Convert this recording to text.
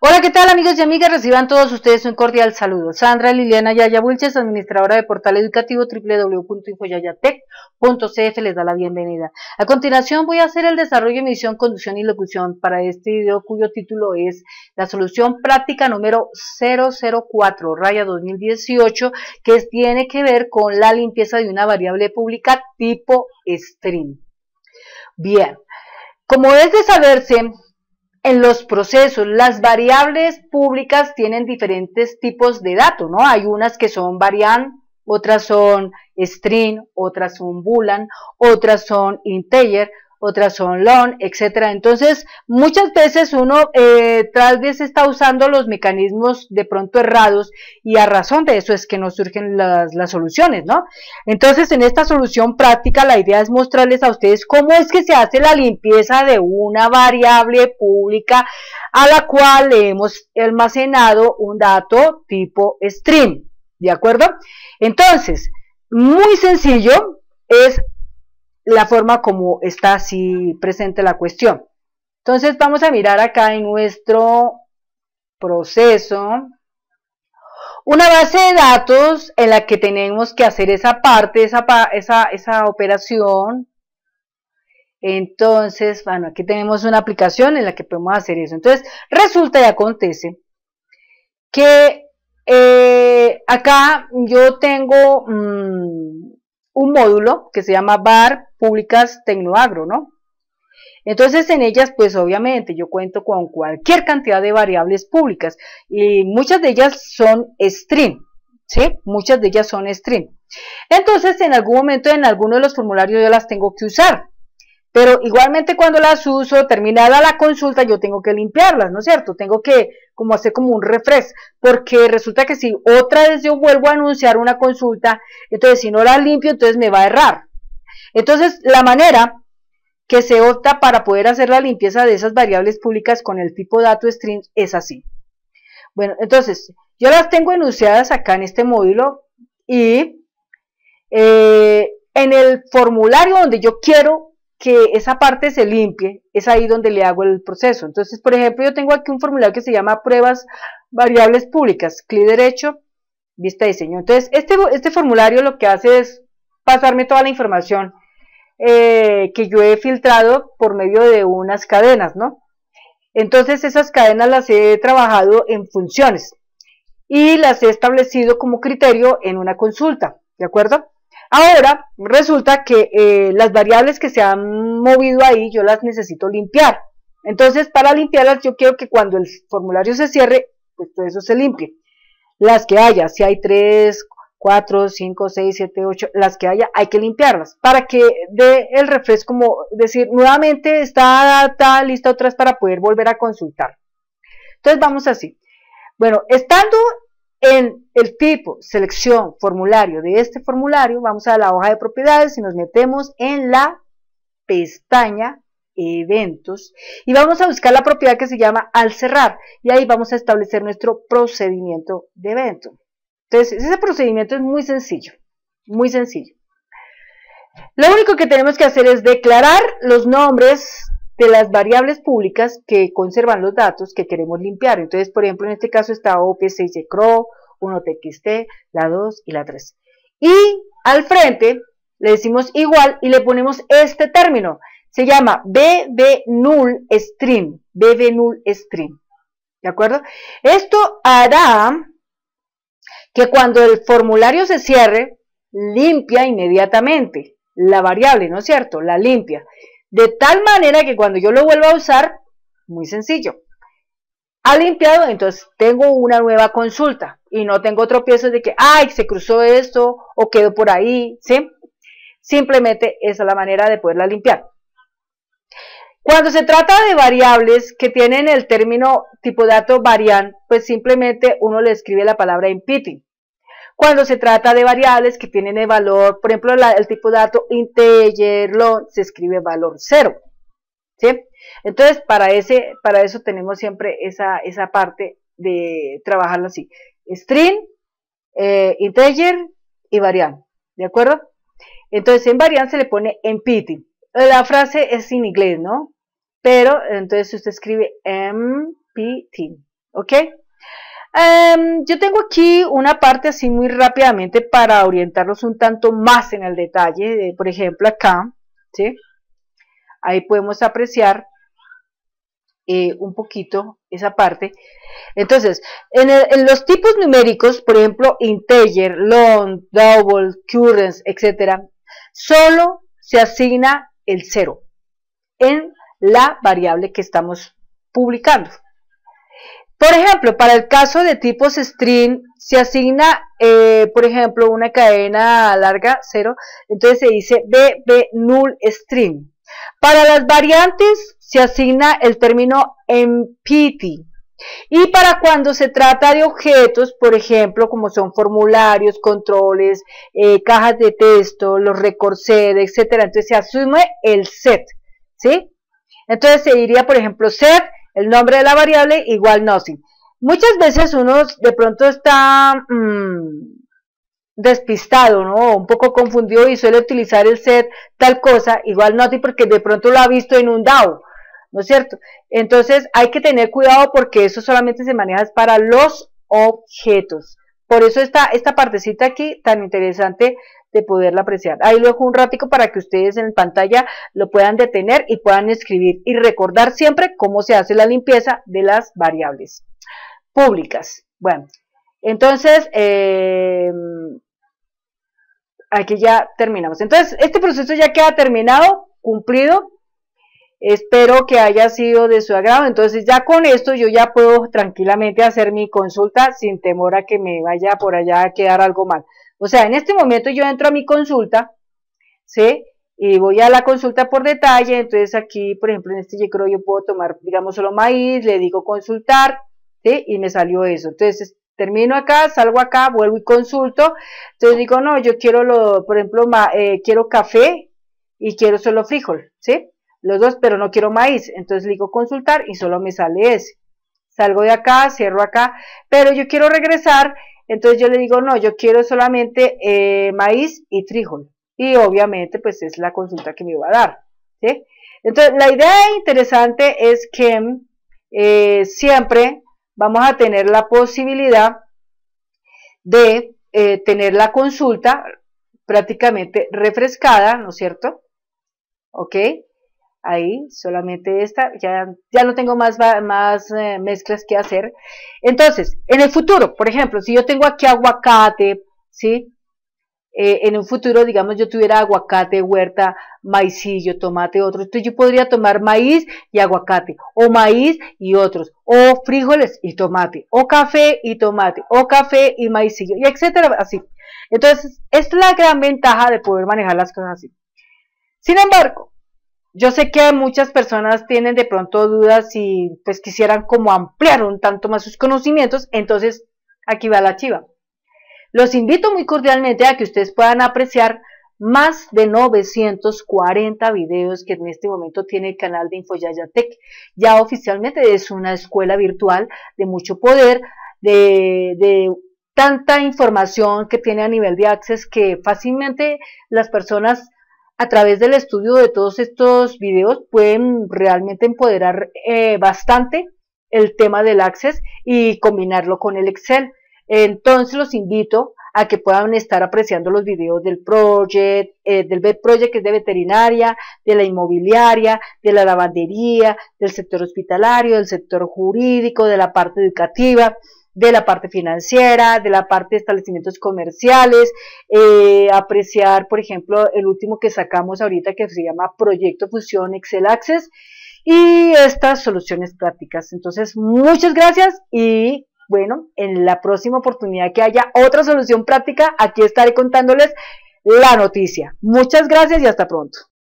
Hola, ¿qué tal amigos y amigas? Reciban todos ustedes un cordial saludo. Sandra Liliana Yaya Wilches, administradora de portal educativo www.infoyayatec.cf les da la bienvenida. A continuación voy a hacer el desarrollo, emisión, conducción y locución para este video cuyo título es la solución práctica número 004/2018 que tiene que ver con la limpieza de una variable pública tipo string. Bien, como es de saberse, en los procesos, las variables públicas tienen diferentes tipos de datos, ¿no? Hay unas que son variant, otras son string, otras son boolean, otras son integer, otras son long, etcétera. Entonces, muchas veces uno tal vez está usando los mecanismos de pronto errados y a razón de eso es que no surgen las soluciones, ¿no? Entonces, en esta solución práctica, la idea es mostrarles a ustedes cómo es que se hace la limpieza de una variable pública a la cual le hemos almacenado un dato tipo string, ¿de acuerdo? Entonces, muy sencillo es la forma como está así presente la cuestión. Entonces vamos a mirar acá en nuestro proceso una base de datos en la que tenemos que hacer esa parte, esa operación. Entonces, bueno, aquí tenemos una aplicación en la que podemos hacer eso. Entonces, resulta y acontece que acá yo tengo un módulo que se llama var públicas tecnoagro, ¿no? Entonces en ellas pues obviamente yo cuento con cualquier cantidad de variables públicas y muchas de ellas son string, ¿sí? Muchas de ellas son string. Entonces en algún momento en alguno de los formularios yo las tengo que usar, pero igualmente cuando las uso, terminada la consulta, yo tengo que limpiarlas, ¿no es cierto? Tengo que como hacer como un refresh, porque resulta que si otra vez yo vuelvo a anunciar una consulta, entonces si no la limpio, entonces me va a errar. Entonces la manera que se opta para poder hacer la limpieza de esas variables públicas con el tipo dato string es así. Bueno, entonces yo las tengo enunciadas acá en este módulo y en el formulario donde yo quiero que esa parte se limpie, es ahí donde le hago el proceso. Entonces, por ejemplo, yo tengo aquí un formulario que se llama pruebas variables públicas, clic derecho, vista diseño. Entonces, este formulario lo que hace es pasarme toda la información que yo he filtrado por medio de unas cadenas, ¿no? Entonces, esas cadenas las he trabajado en funciones y las he establecido como criterio en una consulta, ¿de acuerdo? Ahora, resulta que las variables que se han movido ahí, yo las necesito limpiar. Entonces, para limpiarlas, yo quiero que cuando el formulario se cierre, pues todo eso se limpie. Las que haya, si hay 3, 4, 5, 6, 7, 8, las que haya, hay que limpiarlas. Para que dé el refresh, como decir, nuevamente está lista otra vez para poder volver a consultar. Entonces, vamos así. Bueno, estando en el tipo selección formulario de este formulario, vamos a la hoja de propiedades y nos metemos en la pestaña eventos y vamos a buscar la propiedad que se llama al cerrar y ahí vamos a establecer nuestro procedimiento de evento. Entonces ese procedimiento es muy sencillo, muy sencillo. Lo único que tenemos que hacer es declarar los nombres de las variables públicas que conservan los datos que queremos limpiar. Entonces, por ejemplo, en este caso está op6cro, 1txt, la 2 y la 3. Y al frente le decimos igual y le ponemos este término. Se llama bbnullString, bbnullString. ¿De acuerdo? Esto hará que cuando el formulario se cierre, limpia inmediatamente la variable, ¿no es cierto? La limpia. De tal manera que cuando yo lo vuelva a usar, muy sencillo, ha limpiado, entonces tengo una nueva consulta y no tengo tropiezos de que, ay, se cruzó esto o quedó por ahí, ¿sí? Simplemente esa es la manera de poderla limpiar. Cuando se trata de variables que tienen el término tipo dato variant, pues simplemente uno le escribe la palabra empty. Cuando se trata de variables que tienen el valor, por ejemplo, el tipo dato integer, long, se escribe valor 0. ¿Sí? Entonces, para eso tenemos siempre esa parte de trabajarlo así. String, integer y variant. ¿De acuerdo? Entonces, en variant se le pone empty. La frase es en inglés, ¿no? Pero, entonces usted escribe empty. ¿ok? Yo tengo aquí una parte así muy rápidamente para orientarlos un tanto más en el detalle, por ejemplo acá, ¿sí? Ahí podemos apreciar un poquito esa parte. Entonces, en los tipos numéricos, por ejemplo, integer, long, double, currents, etcétera, solo se asigna el 0 en la variable que estamos publicando. Por ejemplo, para el caso de tipos string, se asigna, por ejemplo, una cadena larga, 0, entonces se dice bb null string. Para las variantes se asigna el término empty. Y para cuando se trata de objetos, por ejemplo, como son formularios, controles, cajas de texto, los record set, etcétera, entonces se asume el set, ¿sí? Entonces se diría, por ejemplo, set, el nombre de la variable, igual nothing. Muchas veces uno de pronto está despistado, ¿no? Un poco confundido y suele utilizar el set tal cosa, igual nothing, porque de pronto lo ha visto en un DAO, ¿no es cierto? Entonces hay que tener cuidado porque eso solamente se maneja para los objetos. Por eso esta partecita aquí tan interesante de poderla apreciar. Ahí lo dejo un ratico para que ustedes en pantalla lo puedan detener y puedan escribir y recordar siempre cómo se hace la limpieza de las variables públicas. Bueno, entonces aquí ya terminamos. Entonces este proceso ya queda terminado, cumplido. Espero que haya sido de su agrado. Entonces ya con esto yo ya puedo tranquilamente hacer mi consulta sin temor a que me vaya por allá a quedar algo mal. O sea, en este momento yo entro a mi consulta, ¿sí? Y voy a la consulta por detalle. Entonces aquí, por ejemplo, en este yo creo yo puedo tomar, digamos, solo maíz, le digo consultar, ¿sí? Y me salió eso. Entonces termino acá, salgo acá, vuelvo y consulto. Entonces digo, no, yo quiero, por ejemplo, quiero café y quiero solo frijol, ¿sí? Los dos, pero no quiero maíz. Entonces le digo consultar y solo me sale ese. Salgo de acá, cierro acá, pero yo quiero regresar. Entonces yo le digo, no, yo quiero solamente maíz y frijol. Y obviamente, pues es la consulta que me va a dar, ¿sí? Entonces, la idea interesante es que siempre vamos a tener la posibilidad de tener la consulta prácticamente refrescada, ¿no es cierto? ¿Ok? Ahí, solamente esta, ya no tengo más mezclas que hacer. Entonces, en el futuro, por ejemplo, si yo tengo aquí aguacate, ¿sí? En un futuro, digamos, yo tuviera aguacate, huerta, maicillo, tomate, otro, entonces yo podría tomar maíz y aguacate, o maíz y otros, o frijoles y tomate, o café y tomate, o café y maicillo, y etcétera, así. Entonces, esta es la gran ventaja de poder manejar las cosas así. Sin embargo, yo sé que muchas personas tienen de pronto dudas y pues quisieran como ampliar un tanto más sus conocimientos, entonces aquí va la chiva. Los invito muy cordialmente a que ustedes puedan apreciar más de 940 videos que en este momento tiene el canal de Infoyaya Tech. Ya oficialmente es una escuela virtual de mucho poder, de tanta información que tiene a nivel de Access que fácilmente las personas a través del estudio de todos estos videos pueden realmente empoderar bastante el tema del Access y combinarlo con el Excel. Entonces los invito a que puedan estar apreciando los videos del Project, del Vet Project, que es de veterinaria, de la inmobiliaria, de la lavandería, del sector hospitalario, del sector jurídico, de la parte educativa, de la parte financiera, de la parte de establecimientos comerciales, apreciar, por ejemplo, el último que sacamos ahorita que se llama Proyecto Fusión Excel Access y estas soluciones prácticas. Entonces, muchas gracias y bueno, en la próxima oportunidad que haya otra solución práctica, aquí estaré contándoles la noticia. Muchas gracias y hasta pronto.